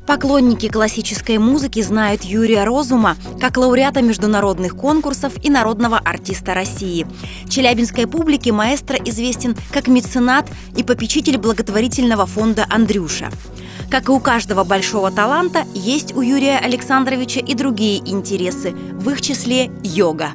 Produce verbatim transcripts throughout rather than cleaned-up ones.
Поклонники классической музыки знают Юрия Розума как лауреата международных конкурсов и народного артиста России. Челябинской публике маэстро известен как меценат и попечитель благотворительного фонда «Андрюша». Как и у каждого большого таланта, есть у Юрия Александровича и другие интересы, в их числе йога.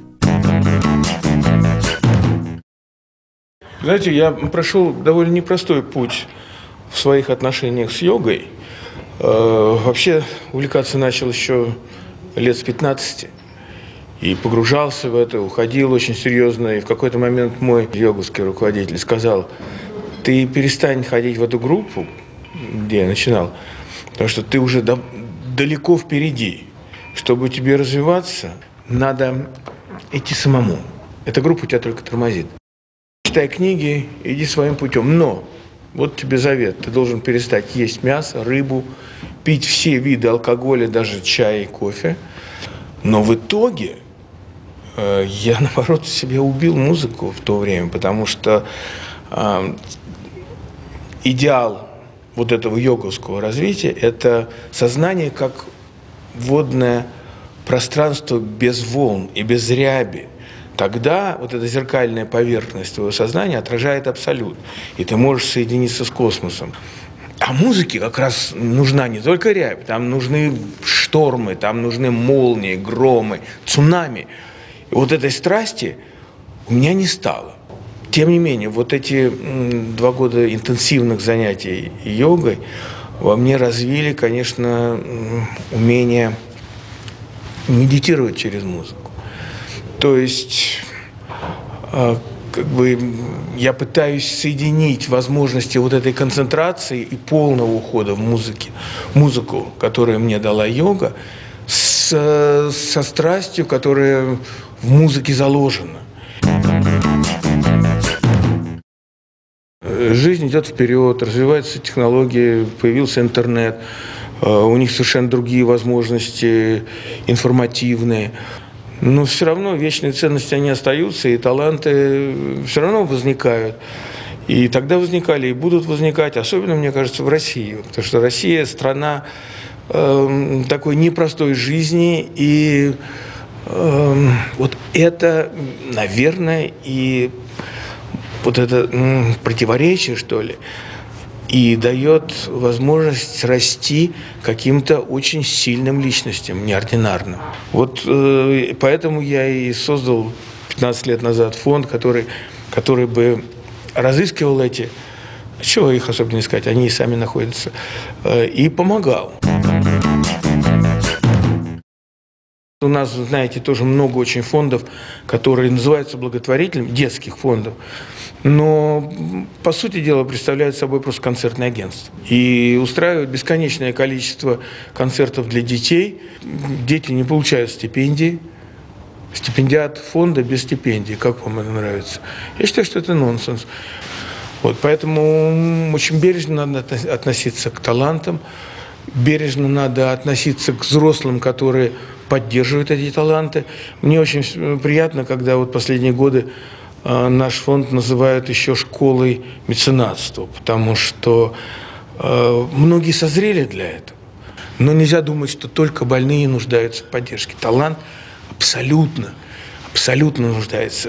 Знаете, я прошел довольно непростой путь в своих отношениях с йогой. Э, вообще увлекаться начал еще лет с пятнадцати. И погружался в это, уходил очень серьезно. И в какой-то момент мой йоговский руководитель сказал: ты перестань ходить в эту группу, где я начинал, потому что ты уже до, далеко впереди. Чтобы тебе развиваться, надо идти самому. Эта группа тебя только тормозит. Читай книги, иди своим путем. Но вот тебе завет. Ты должен перестать есть мясо, рыбу, пить все виды алкоголя, даже чай и кофе. Но в итоге э, я, наоборот, себе убил музыку в то время, потому что э, идеал вот этого йоговского развития – это сознание как водное пространство без волн и без ряби. Тогда вот эта зеркальная поверхность твоего сознания отражает абсолют, и ты можешь соединиться с космосом. А музыке как раз нужна не только рябь, там нужны штормы, там нужны молнии, громы, цунами. И вот этой страсти у меня не стало. Тем не менее, вот эти два года интенсивных занятий йогой во мне развили, конечно, умение медитировать через музыку. То есть, как бы, я пытаюсь соединить возможности вот этой концентрации и полного ухода в музыке, музыку, которую мне дала йога, с, со страстью, которая в музыке заложена. Жизнь идет вперед, развиваются технологии, появился интернет, у них совершенно другие возможности, информативные. Но все равно вечные ценности, они остаются, и таланты все равно возникают. И тогда возникали, и будут возникать, особенно, мне кажется, в России. Потому что Россия – страна э, такой непростой жизни, и э, вот это, наверное, и вот это э, противоречие, что ли, и дает возможность расти каким-то очень сильным личностям, неординарным. Вот э, поэтому я и создал пятнадцать лет назад фонд, который, который бы разыскивал эти, чего их особенно искать, они и сами находятся, э, и помогал. У нас, знаете, тоже много очень фондов, которые называются благотворительными, детских фондов, но, по сути дела, представляют собой просто концертное агентство. И устраивают бесконечное количество концертов для детей. Дети не получают стипендии. Стипендиат фонда без стипендии. Как вам это нравится? Я считаю, что это нонсенс. Вот, поэтому очень бережно надо относиться к талантам, бережно надо относиться к взрослым, которые поддерживают эти таланты. Мне очень приятно, когда вот последние годы э, наш фонд называют еще школой меценатства, потому что э, многие созрели для этого. Но нельзя думать, что только больные нуждаются в поддержке. Талант абсолютно, абсолютно нуждается.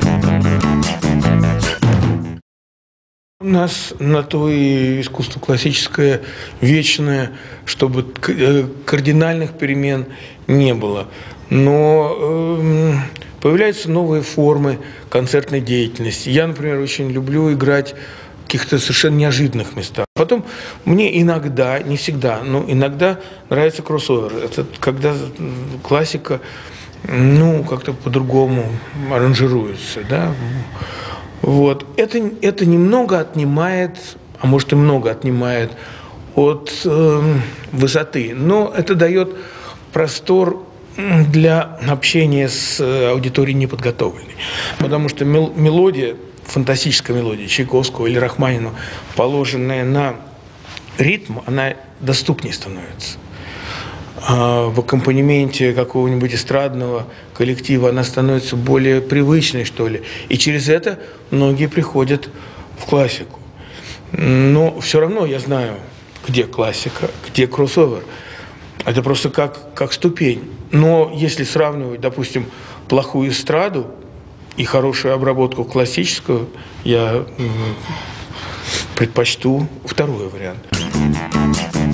У нас на то и искусство классическое, вечное, чтобы кардинальных перемен не было. Но э, появляются новые формы концертной деятельности. Я, например, очень люблю играть в каких-то совершенно неожиданных местах. Потом мне иногда, не всегда, но иногда нравится кроссовер. Это когда классика, ну, как-то по-другому аранжируется, да. Вот. Это, это немного отнимает, а может и много отнимает от э, высоты, но это дает простор для общения с аудиторией неподготовленной. Потому что мел, мелодия, фантастическая мелодия Чайковского или Рахманинова, положенная на ритм, она доступнее становится. А в аккомпанементе какого-нибудь эстрадного коллектива она становится более привычной, что ли. И через это многие приходят в классику. Но все равно я знаю, где классика, где кроссовер. Это просто как, как ступень. Но если сравнивать, допустим, плохую эстраду и хорошую обработку классическую, я предпочту второй вариант.